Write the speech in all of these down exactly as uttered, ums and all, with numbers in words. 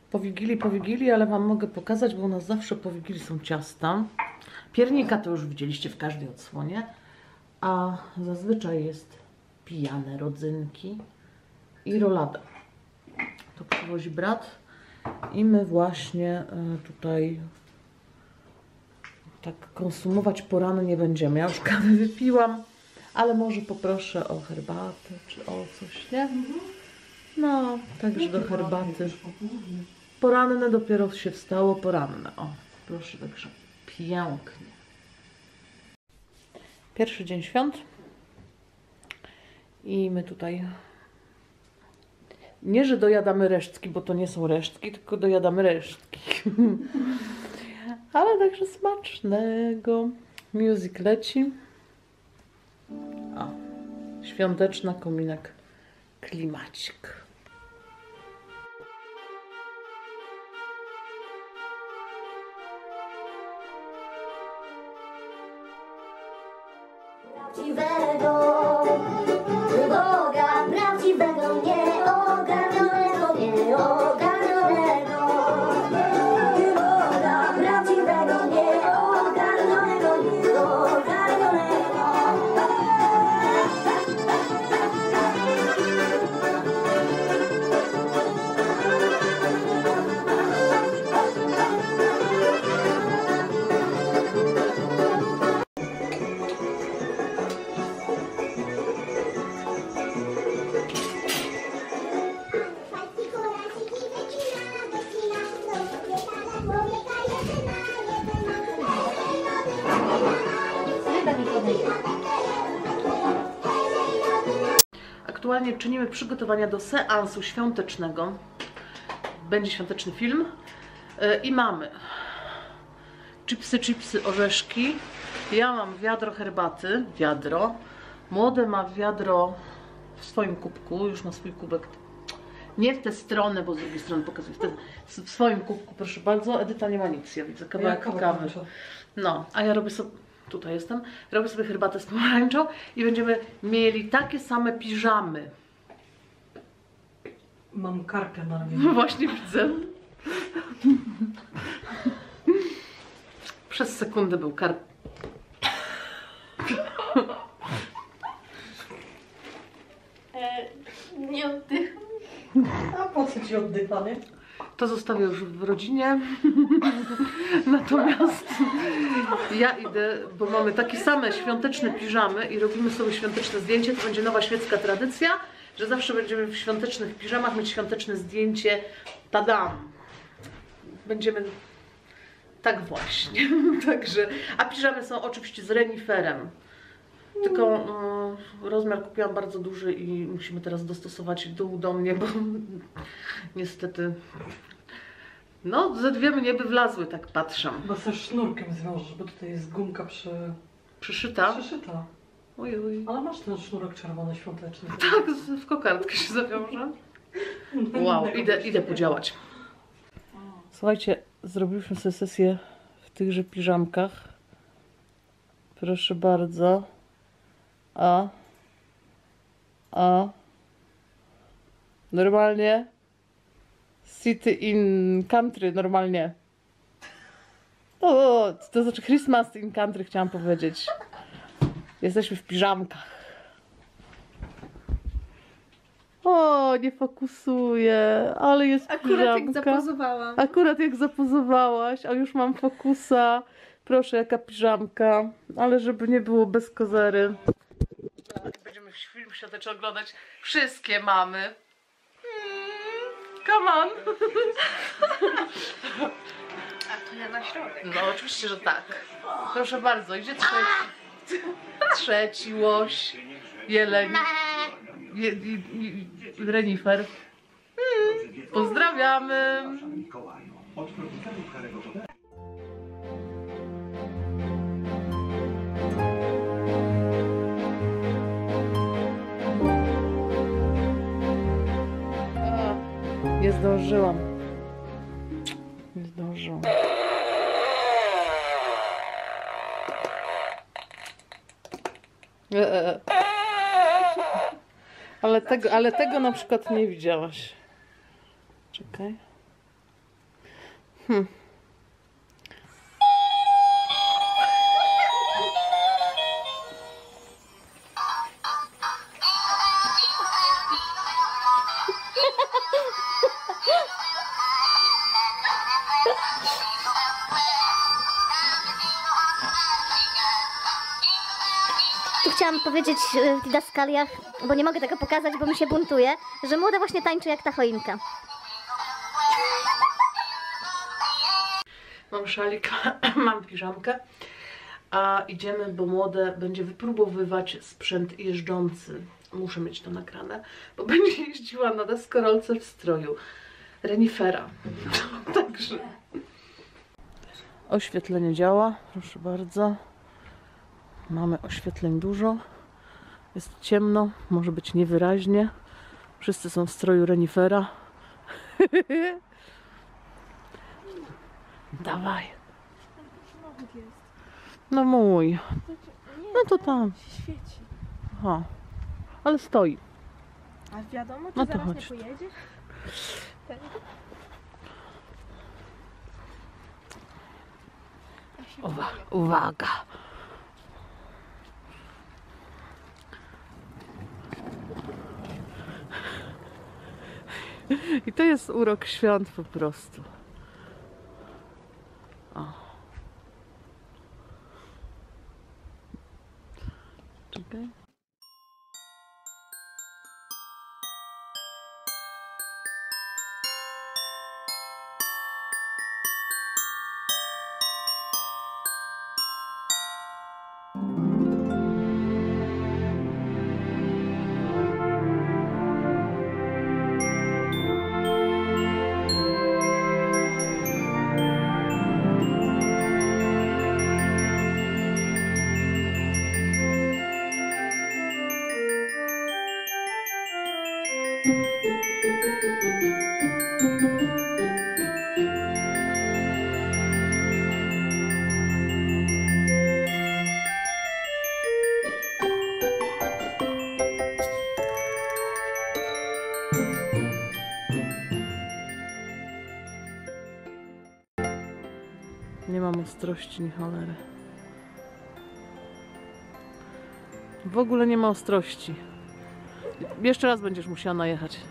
po Wigilii, po Wigilii, ale Wam mogę pokazać, bo u nas zawsze po Wigilii są ciasta. Piernika to już widzieliście w każdej odsłonie, a zazwyczaj jest pijane rodzynki i rolada. To przywozi brat i my właśnie tutaj tak konsumować porany nie będziemy. Ja już kawę wypiłam, ale może poproszę o herbatę czy o coś, nie? No, także do herbaty. Poranne dopiero się wstało, poranne. O, proszę, także pięknie. Pierwszy dzień świąt. I my tutaj nie, że dojadamy resztki, bo to nie są resztki, tylko dojadamy resztki. Ale także smacznego. Music leci. O, świąteczna kominek klimacik. Prawdziwego Boga, prawdziwego, nieogarnionego, nieogarnionego Boga, prawdziwego, nieogarnionego, nieogarnionego. Aktualnie czynimy przygotowania do seansu świątecznego. Będzie świąteczny film. I mamy chipsy, chipsy, orzeszki. Ja mam wiadro herbaty, wiadro. Młode ma wiadro w swoim kubku, już ma swój kubek. Nie w tę stronę, bo z drugiej strony pokazuję. W, te, w swoim kubku, proszę bardzo. Edyta nie ma nic, ja widzę kawałek ja kawy. No, a ja robię sobie, tutaj jestem, robię sobie herbatę z pomarańczą i będziemy mieli takie same piżamy. Mam karkę na ramieniu. Właśnie widzę. Przez sekundę był kar... E, nie oddycham. A po co ci oddychanie? To zostawię już w rodzinie. Natomiast ja idę, bo mamy takie same świąteczne piżamy i robimy sobie świąteczne zdjęcie. To będzie nowa świecka tradycja, że zawsze będziemy w świątecznych piżamach mieć świąteczne zdjęcie. Tadam! Będziemy tak właśnie. Także, a piżamy są oczywiście z reniferem. Tylko y, rozmiar kupiłam bardzo duży i musimy teraz dostosować dół do mnie, bo niestety no ze dwie mnie by wlazły, tak patrzę. Bo ze sznurkiem zwiążesz, bo tutaj jest gumka przy... Przyszyta? Przyszyta. Oj, oj. Ale masz ten sznurek czerwony świąteczny. Tak, w kokardkę się zawiążę. Wow, idę, idę podziałać. Słuchajcie, zrobiliśmy sobie sesję w tychże piżamkach. Proszę bardzo. A. A. Normalnie. City in country, normalnie. O, to znaczy Christmas in country chciałam powiedzieć. Jesteśmy w piżamkach. O, nie fokusuję, ale jest Akurat piżamka. jak zapozowałam. Akurat jak zapozowałaś, a już mam fokusa. Proszę, jaka piżamka. Ale żeby nie było bez kozery. Będziemy film świąteczny oglądać. Wszystkie mamy. Mm, come on. A to ja na środek. No oczywiście, że tak. Proszę bardzo, idzie trzeci. Trzeci łoś. Jeleń. Je, je, je, renifer. Mm, pozdrawiamy. Nie zdążyłam. Nie zdążyłam. E, e. Ale tego, ale tego na przykład nie widziałaś. Czekaj. Hmm. Tu chciałam powiedzieć w didaskaliach, bo nie mogę tego pokazać, bo mi się buntuje, że młoda właśnie tańczy jak ta choinka. Mam szalik, mam piżamkę, a idziemy, bo młode będzie wypróbowywać sprzęt jeżdżący. Muszę mieć to nagrane, bo będzie jeździła na deskorolce w stroju renifera. Także oświetlenie działa, proszę bardzo. Mamy oświetleń dużo. Jest ciemno, może być niewyraźnie. Wszyscy są w stroju renifera. Dawaj. No mój. No to tam. Świeci. Aha. Ale stoi. A wiadomo, czy No to zaraz chodź. nie pojedziesz? Uwaga. Uwaga. I to jest urok świąt po prostu. O. Czekaj. Nie mam ostrości ni cholery. W ogóle nie ma ostrości. Jeszcze raz będziesz musiała najechać.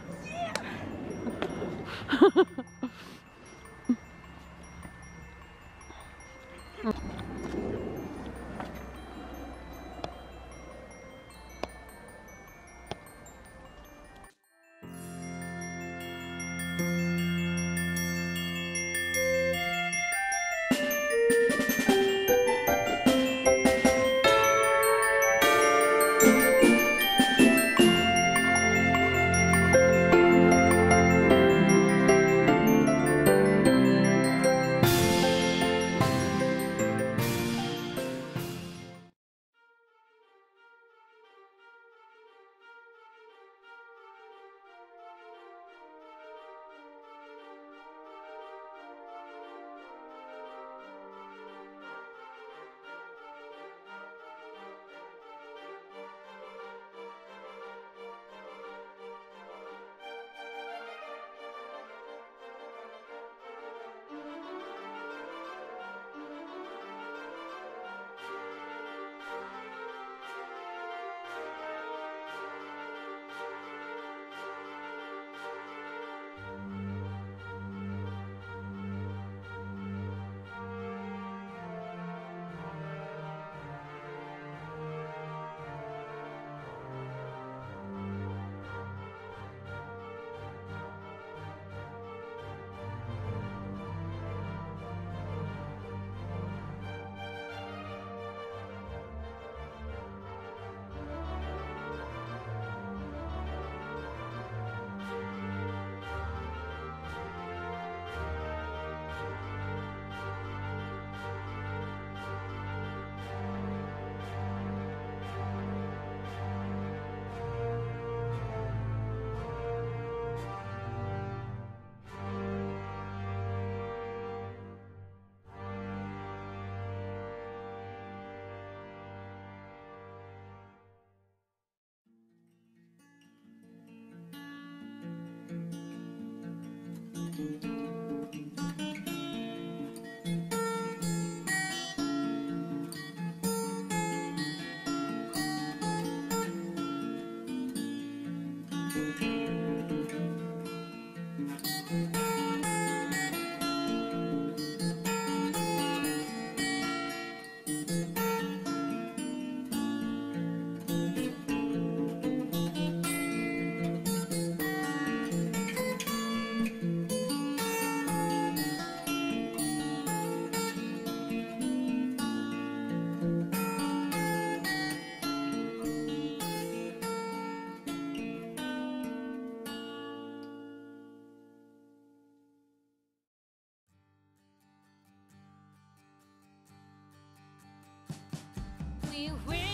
we will.